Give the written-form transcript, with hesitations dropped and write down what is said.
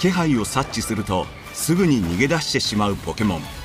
気配を察知するとすぐに逃げ出してしまうポケモン。